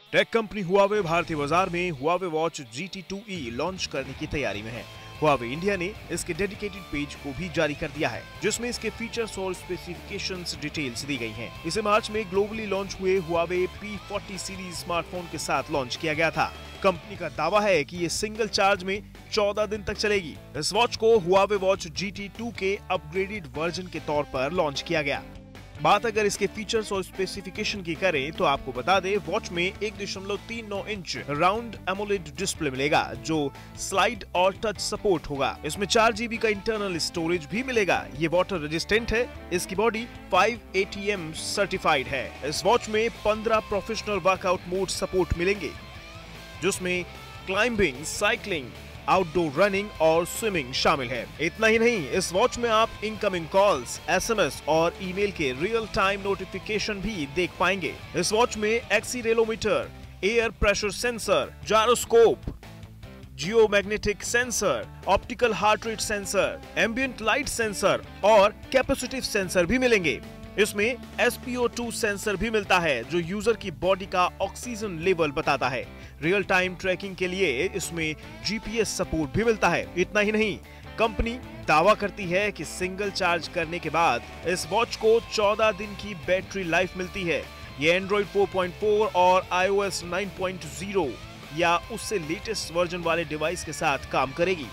Tech company Huawei भारतीय बाजार में हुआवे वॉच GT2e लॉन्च करने की तैयारी में है। हुआवे इंडिया ने इसके डेडिकेटेड पेज को भी जारी कर दिया है, जिसमें इसके फीचर्स और स्पेसिफिकेशंस डिटेल्स दी गई हैं। इसे मार्च में ग्लोबली लॉन्च हुए हुआवे P40 सीरीज स्मार्टफोन के साथ लॉन्च किया गया था। कंपनी का दावा है कि ये सिंगल चार्ज में 14 दिन तक चलेगी। इस वॉच को हुआवे वॉच GT2 के अपग्रेडेड वर्जन के तौर पर लॉन्च किया गया। बात अगर इसके फीचर्स और स्पेसिफिकेशन की करें तो आपको बता दें, वॉच में 1.39 इंच राउंड एमोलेड डिस्प्ले मिलेगा, जो स्लाइड और टच सपोर्ट होगा। इसमें 4 GB का इंटरनल स्टोरेज भी मिलेगा। ये वाटर रेजिस्टेंट है। इसकी बॉडी 5 ATM सर्टिफाइड है। इस वॉच में 15 प्रोफेशनल वर्कआउट मोड सपोर्ट मिलेंगे, जिसमें क्लाइंबिंग, साइकिलिंग, आउटडोर रनिंग और स्विमिंग शामिल है। इतना ही नहीं, इस वॉच में आप इनकमिंग कॉल्स, SMS और ईमेल के रियल टाइम नोटिफिकेशन भी देख पाएंगे। इस वॉच में accelerometer, air pressure sensor, gyroscope, geomagnetic sensor, optical heart rate sensor, ambient light sensor और कैपेसिटिव सेंसर भी मिलेंगे। इसमें SpO2 सेंसर भी मिलता है, जो यूजर की बॉडी का ऑक्सीजन लेवल बताता है। रियल टाइम ट्रैकिंग के लिए इसमें GPS सपोर्ट भी मिलता है। इतना ही नहीं, कंपनी दावा करती है कि सिंगल चार्ज करने के बाद इस वॉच को 14 दिन की बैटरी लाइफ मिलती है। ये Android 4.4 और iOS 9.0 या उससे लेटेस्ट वर्जन वाले डिवाइस के साथ काम करेगी।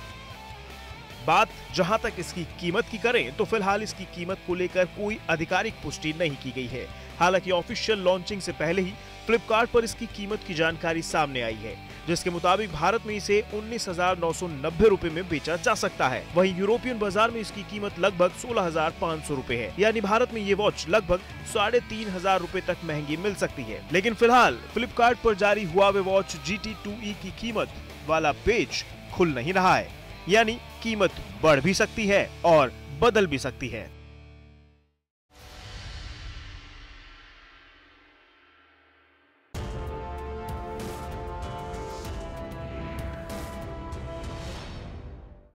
बात जहां तक इसकी कीमत की करें तो फिलहाल इसकी कीमत को लेकर कोई आधिकारिक पुष्टि नहीं की गई है। हालांकि ऑफिशियल लॉन्चिंग से पहले ही फ्लिपकार्ट पर इसकी कीमत की जानकारी सामने आई है, जिसके मुताबिक भारत में इसे 19,990 रुपए में बेचा जा सकता है। वहीं यूरोपियन बाजार में इसकी कीमत लगभग 16,500 रुपए है। यानी भारत में ये वॉच लगभग 3,500 रुपए तक महंगी मिल सकती है। लेकिन फिलहाल फ्लिपकार्ट पर जारी हुआवे वॉच GT2e की कीमत वाला पेज खुल नहीं रहा है, यानी कीमत बढ़ भी सकती है और बदल भी सकती है।